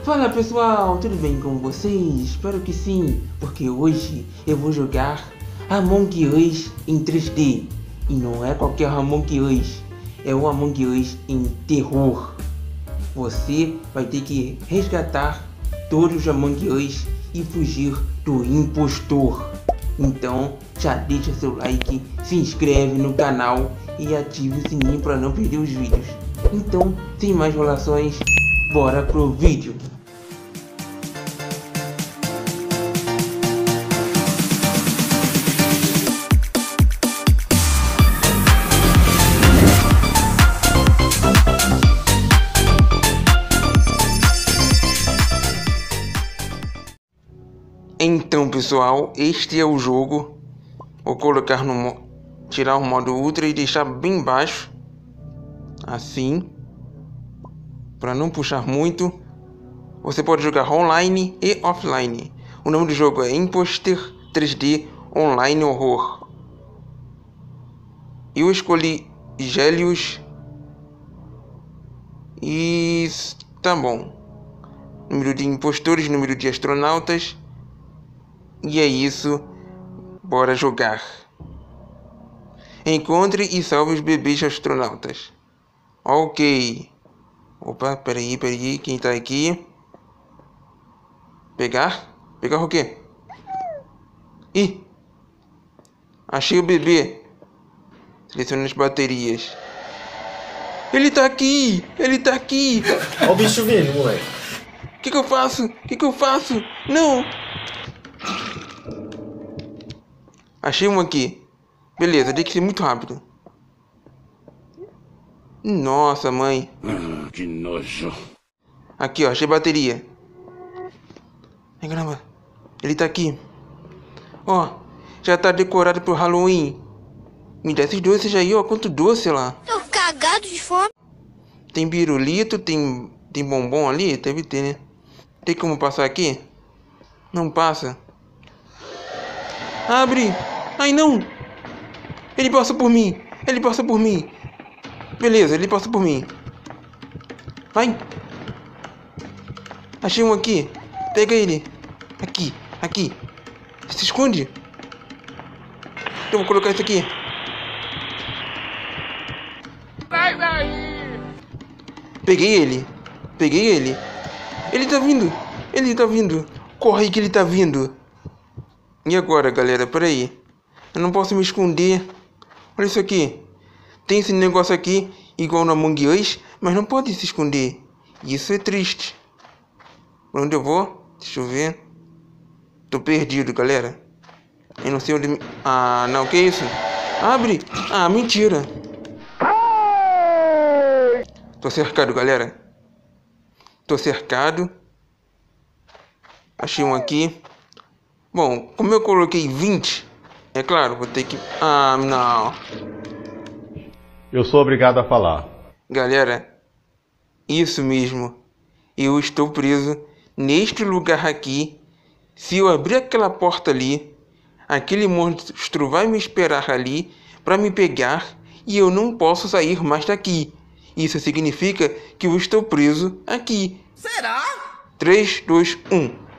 Fala pessoal, tudo bem com vocês? Espero que sim, porque hoje eu vou jogar Among Us em 3D. E não é qualquer Among Us, é o Among Us em terror. Você vai ter que resgatar todos os Among Us e fugir do impostor. Então já deixa seu like, se inscreve no canal e ative o sininho para não perder os vídeos. Então, sem mais enrolações, bora pro vídeo. Então pessoal, este é o jogo. Vou colocar tirar o modo ultra e deixar bem baixo, assim, para não puxar muito. Você pode jogar online e offline. O nome do jogo é Imposter 3D Online Horror. Eu escolhi Gélios e tá bom. Número de impostores, número de astronautas. E é isso, bora jogar. Encontre e salve os bebês astronautas. Ok. Opa, peraí, quem tá aqui? Pegar? Pegar o quê? Ih! Achei o bebê. Selecione as baterias. Ele tá aqui! Ele tá aqui! Olha o bicho vindo, moleque. O que eu faço? O que eu faço? Não! Achei um aqui. Beleza, tem que ser muito rápido. Nossa, mãe. Que nojo. Aqui, ó, achei bateria. Ai, caramba. Ele tá aqui. Ó, já tá decorado pro Halloween. Me dá esses doces aí, ó. Quanto doce lá. Tô cagado de fome. Tem pirulito, tem bombom ali? Deve ter, né? Tem como passar aqui? Não passa. Abre! Ai, não! Ele passou por mim! Ele passou por mim! Beleza, ele passou por mim. Vai! Achei um aqui. Pega ele. Aqui, aqui. Se esconde. Então vou colocar isso aqui. Sai daí! Peguei ele. Peguei ele. Ele tá vindo. Ele tá vindo. Corre aí que ele tá vindo. E agora, galera? Peraí. Eu não posso me esconder. Olha isso aqui. Tem esse negócio aqui, igual no Among Us, mas não pode se esconder. Isso é triste. Pra onde eu vou? Deixa eu ver. Tô perdido, galera. Eu não sei onde... Ah, não. Que isso? Abre! Ah, mentira. Tô cercado, galera. Tô cercado. Achei um aqui. Bom, como eu coloquei 20, é claro, vou ter que... Ah, não. Eu sou obrigado a falar. Galera, isso mesmo. Eu estou preso neste lugar aqui. Se eu abrir aquela porta ali, aquele monstro vai me esperar ali para me pegar e eu não posso sair mais daqui. Isso significa que eu estou preso aqui. Será? 3, 2, 1.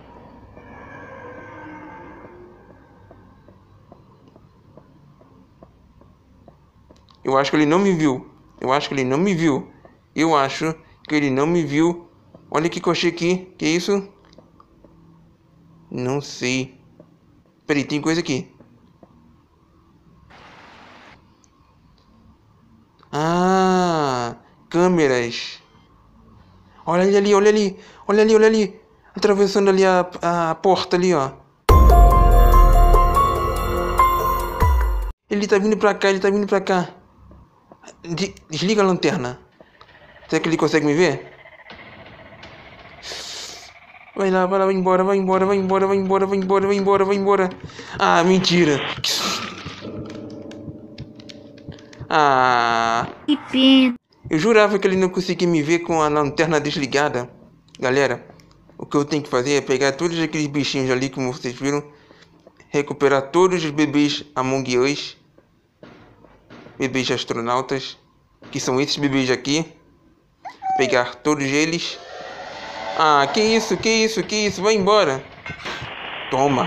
Eu acho que ele não me viu. Eu acho que ele não me viu. Eu acho que ele não me viu. Olha o que eu achei aqui. Que isso? Não sei. Peraí, tem coisa aqui. Ah, câmeras. Olha ele ali, olha ali. Olha ali, olha ali. Atravessando ali a porta ali, ó. Ele tá vindo pra cá, ele tá vindo pra cá. Desliga a lanterna. Será que ele consegue me ver? Vai lá, vai embora, vai embora, vai embora, vai embora, vai embora, vai embora, vai embora. Ah, mentira. Ah. Que pena. Eu jurava que ele não conseguia me ver com a lanterna desligada. Galera, o que eu tenho que fazer é pegar todos aqueles bichinhos ali, como vocês viram. Recuperar todos os bebês Among Us. Bebês astronautas, que são esses bebês aqui. Pegar todos eles Ah, que isso? Vai embora. Toma.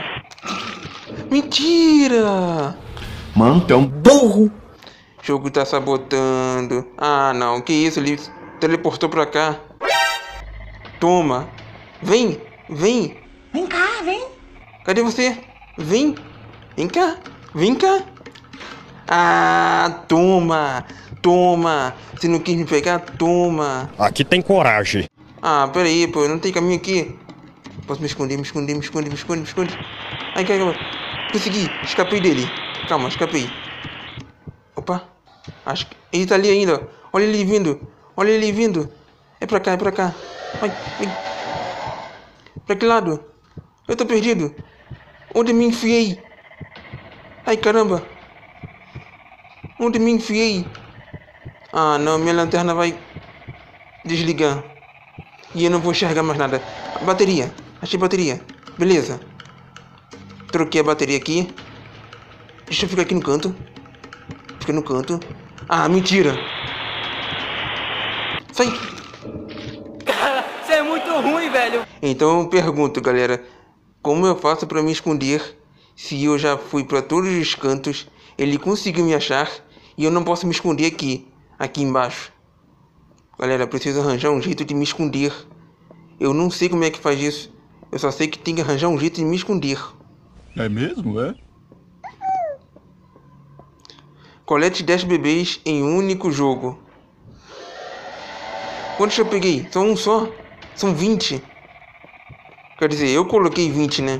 Mentira! Mano, tu é um burro. O jogo tá sabotando. Ah, não. Que isso? Ele teleportou pra cá. Toma. Vem. Vem cá, vem. Cadê você? Vem. Vem cá. Ah, toma. Se não quis me pegar, toma. Aqui tem coragem. Ah, pera aí, pô. Não tem caminho aqui. Posso me esconder. Ai, caramba. Consegui. Escapei dele. Calma, escapei. Opa. Acho que ele tá ali ainda. Olha ele vindo. É pra cá. Vai. Pra que lado? Eu tô perdido. Onde me enfiei? Ai, caramba. Onde me enfiei? Ah, não. Minha lanterna vai desligar. E eu não vou enxergar mais nada. Bateria. Achei bateria. Beleza. Troquei a bateria aqui. Deixa eu ficar aqui no canto. Ah, mentira. Sai. Você é muito ruim, velho. Então eu pergunto, galera. Como eu faço pra me esconder se eu já fui pra todos os cantos, ele conseguiu me achar e eu não posso me esconder aqui embaixo? Galera, preciso arranjar um jeito de me esconder. Eu não sei como é que faz isso. Eu só sei que tem que arranjar um jeito de me esconder. É mesmo, é? Colete 10 bebês em um único jogo. Quantos eu peguei? Só um só? São 20. Quer dizer, eu coloquei 20, né?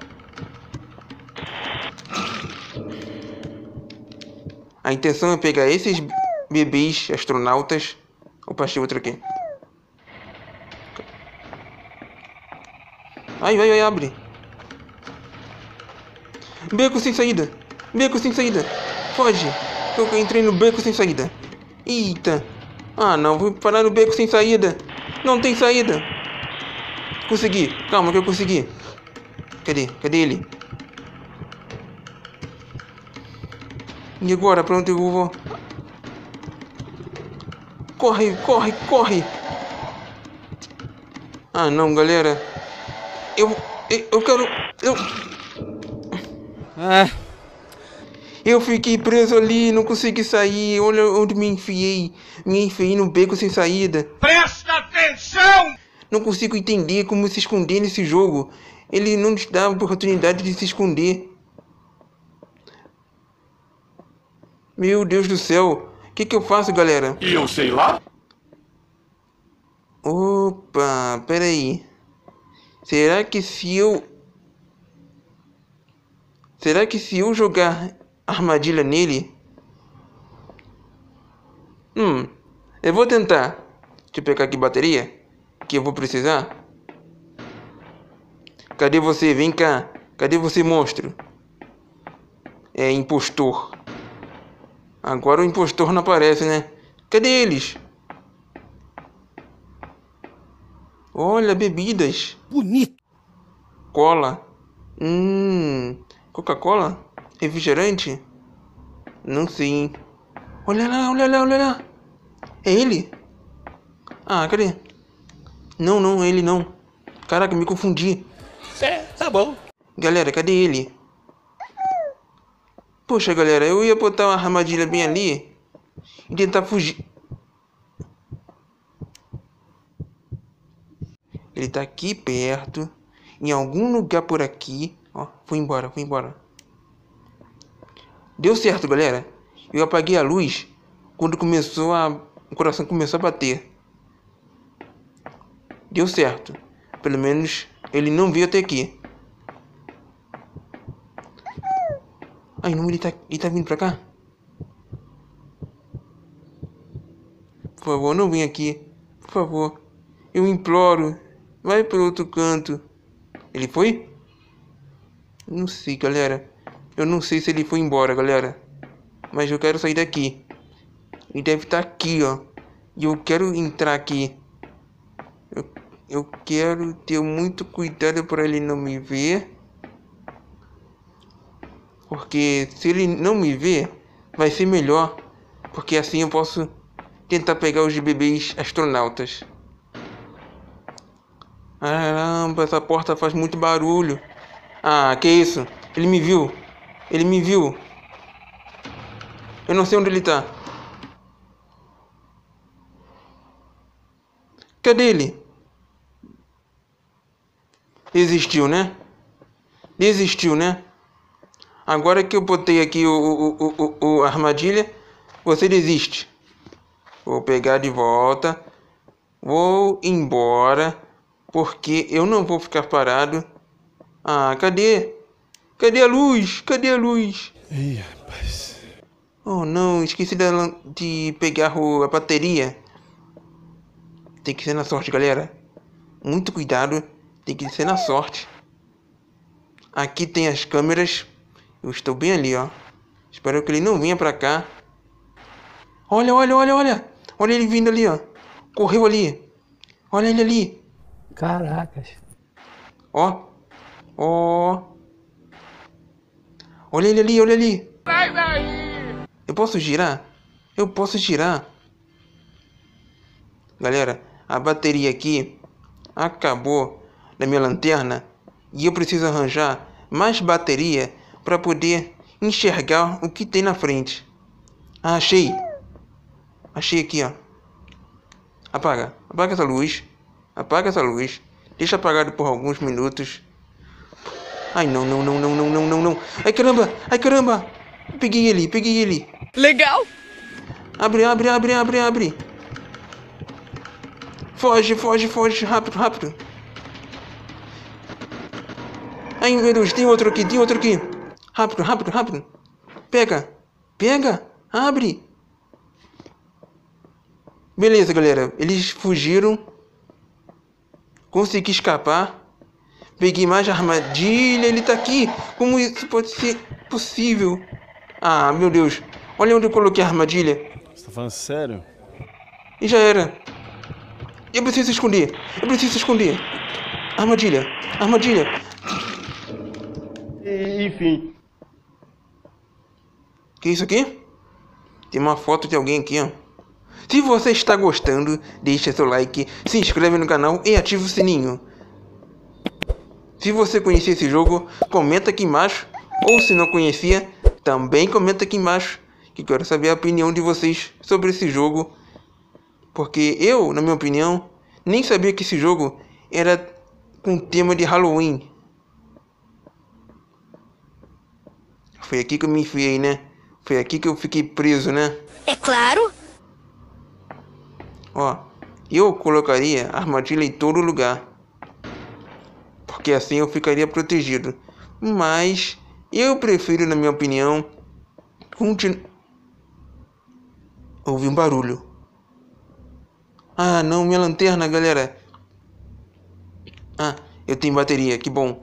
A intenção é pegar esses bebês astronautas. Opa, achei outro aqui. Ai, abre. Beco sem saída. Foge. Eu entrei no beco sem saída. Eita. Ah, não. Vou parar no beco sem saída. Não tem saída. Consegui. Calma que eu consegui. Cadê ele? E agora? Pra onde eu vou? Corre. Ah, não, galera. Eu quero... Eu fiquei preso ali, não consegui sair. Olha onde me enfiei. Me enfiei no beco sem saída. Presta atenção! Não consigo entender como se esconder nesse jogo. Ele não nos dá a oportunidade de se esconder. Meu Deus do céu. O que eu faço, galera? E eu sei lá? Opa, peraí. Será que se eu jogar armadilha nele... eu vou tentar. Deixa eu pegar aqui bateria, que eu vou precisar. Cadê você? Vem cá. Cadê você, monstro? É, impostor. Agora o impostor não aparece, né? Cadê eles? Olha, bebidas. Bonito. Cola. Coca-Cola? Refrigerante? Não sei, hein? Olha lá. É ele? Ah, cadê? Não, é ele não. Caraca, me confundi. Tá bom. Galera, cadê ele? Poxa, galera, eu ia botar uma armadilha bem ali e tentar fugir. Ele tá aqui perto, em algum lugar por aqui. Ó, foi embora. Deu certo, galera. Eu apaguei a luz quando o coração começou a bater. Deu certo. Pelo menos ele não veio até aqui. Ai, não, ele tá vindo pra cá? Por favor, não vem aqui. Por favor. Eu imploro. Vai pro outro canto. Ele foi? Não sei, galera. Eu não sei se ele foi embora, galera. Mas eu quero sair daqui. Ele deve estar aqui, ó. E eu quero entrar aqui. Eu quero ter muito cuidado para ele não me ver. Porque se ele não me ver, vai ser melhor. Porque assim eu posso tentar pegar os bebês astronautas. Caramba, essa porta faz muito barulho. Ah, que isso? Ele me viu. Ele me viu. Eu não sei onde ele tá. Cadê ele? Desistiu, né? Desistiu, né? Agora que eu botei aqui a armadilha, você desiste. Vou pegar de volta. Vou embora. Porque eu não vou ficar parado. Ah, cadê? Cadê a luz? Cadê a luz? Ih, rapaz. Oh, não. Esqueci de pegar a bateria. Tem que ser na sorte, galera. Muito cuidado. Tem que ser na sorte. Aqui tem as câmeras. Eu estou bem ali, ó. Espero que ele não venha pra cá. Olha, olha, olha, olha. Olha ele vindo ali, ó. Correu ali. Olha ele ali. Caracas. Ó. Ó. Olha ele ali, olha ali. Sai daí! Eu posso girar? Eu posso girar. Galera, a bateria aqui acabou da minha lanterna. E eu preciso arranjar mais bateria para poder enxergar o que tem na frente. Ah, achei. Achei aqui, ó. Apaga. Apaga essa luz. Apaga essa luz. Deixa apagado por alguns minutos. Ai, não, não, não, não, não, não, não, não. Ai, caramba. Ai, caramba. Peguei ele, peguei ele. Legal! Abre, abre, abre, abre, abre. Foge, foge, foge. Rápido, rápido. Ai, meu Deus. Tem outro aqui, tem outro aqui. Rápido, rápido, rápido. Pega. Pega. Abre. Beleza, galera. Eles fugiram. Consegui escapar. Peguei mais armadilha. Ele tá aqui. Como isso pode ser possível? Ah, meu Deus. Olha onde eu coloquei a armadilha. Você tá falando sério? E já era. Eu preciso esconder. Eu preciso esconder. Armadilha. Armadilha. Enfim. Que isso aqui? Tem uma foto de alguém aqui, ó. Se você está gostando, deixa seu like, se inscreve no canal e ativa o sininho. Se você conhecia esse jogo, comenta aqui embaixo. Ou se não conhecia, também comenta aqui embaixo. Que quero saber a opinião de vocês sobre esse jogo. Porque eu, na minha opinião, nem sabia que esse jogo era com tema de Halloween. Foi aqui que eu me enfiei, né? Foi aqui que eu fiquei preso, né? É claro! Ó, eu colocaria armadilha em todo lugar. Porque assim eu ficaria protegido. Mas eu prefiro, na minha opinião, Ouvi um barulho. Ah, não, minha lanterna, galera. Ah, eu tenho bateria, que bom.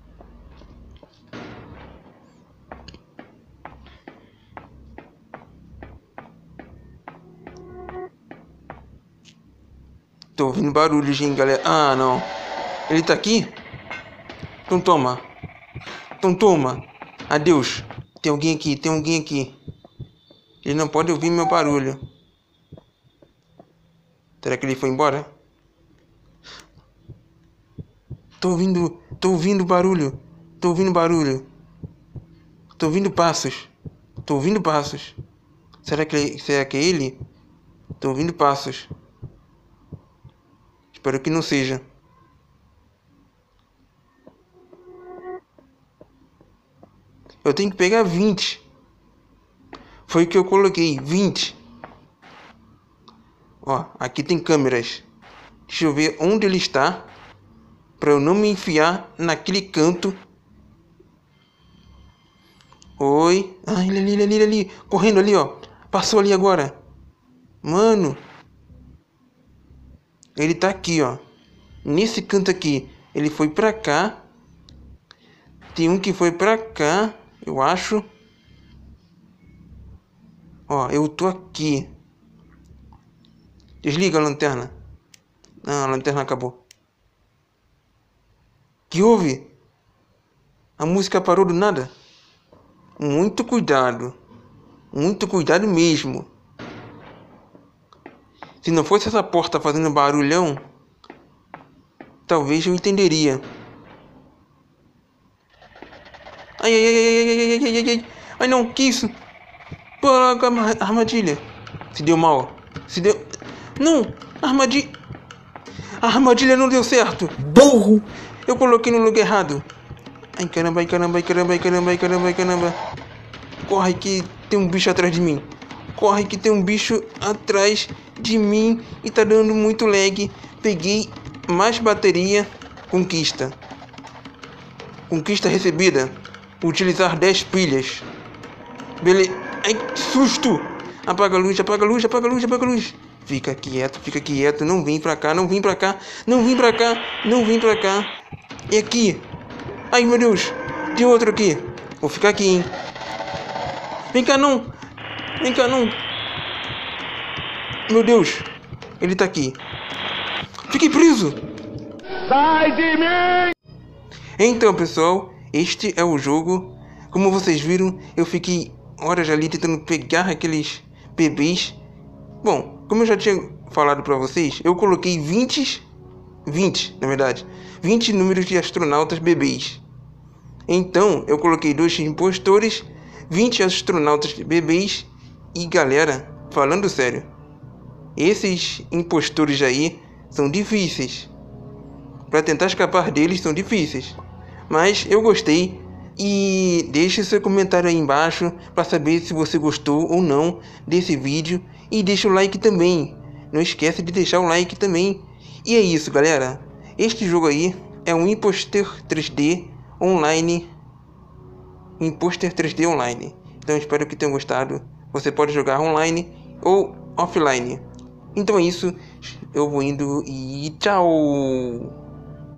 Tô ouvindo barulhos, hein, galera. Ah, não. Ele tá aqui? Então toma. Então toma. Adeus. Tem alguém aqui, tem alguém aqui. Ele não pode ouvir meu barulho. Será que ele foi embora? Tô ouvindo barulho. Tô ouvindo barulho. Tô ouvindo passos. Tô ouvindo passos. Será que é ele? Tô ouvindo passos. Espero que não seja. Eu tenho que pegar 20. Foi o que eu coloquei, 20. Ó, aqui tem câmeras. Deixa eu ver onde ele está. Pra eu não me enfiar naquele canto. Oi. Ah, ele ali. Correndo ali, ó. Passou ali agora. Mano. Ele tá aqui, ó. Nesse canto aqui. Ele foi pra cá. Tem um que foi pra cá, eu acho. Ó, eu tô aqui. Desliga a lanterna. Ah, a lanterna acabou. Que houve? A música parou do nada? Muito cuidado. Muito cuidado mesmo. Se não fosse essa porta fazendo barulhão, talvez eu entenderia. Ai, ai, ai, ai, ai, ai, ai, ai, ai. Ai, não, que isso? Pô, armadilha. Se deu mal. Se deu... Não, armadilha... A armadilha não deu certo. Burro! Eu coloquei no lugar errado. Ai, caramba, ai, caramba, ai, caramba, ai, caramba, ai, caramba, ai, caramba. Corre que tem um bicho atrás de mim. Corre que tem um bicho atrás de mim e tá dando muito lag. Peguei mais bateria. Conquista. Conquista recebida. Utilizar 10 pilhas. Beleza. Ai, que susto! Apaga a luz, apaga a luz, apaga a luz, apaga a luz. Fica quieto, não vem pra cá, não vem pra cá, não vem pra cá, não vem pra cá. É aqui. Ai, meu Deus, tem outro aqui. Vou ficar aqui, hein. Vem cá, não. Vem cá, não. Meu Deus, ele tá aqui. Fiquei preso. Sai de mim! Então, pessoal, este é o jogo. Como vocês viram, eu fiquei horas ali tentando pegar aqueles bebês. Bom, como eu já tinha falado pra vocês, eu coloquei 20 números de astronautas bebês. Então, eu coloquei 2 impostores, 20 astronautas bebês e, galera, falando sério, esses impostores aí são difíceis. Pra tentar escapar deles são difíceis. Mas eu gostei. E deixe seu comentário aí embaixo para saber se você gostou ou não desse vídeo. E deixa o like também. Não esquece de deixar o like também. E é isso, galera. Este jogo aí é um Imposter 3D online. Imposter 3D online. Então espero que tenham gostado. Você pode jogar online ou offline. Então é isso. Eu vou indo e tchau.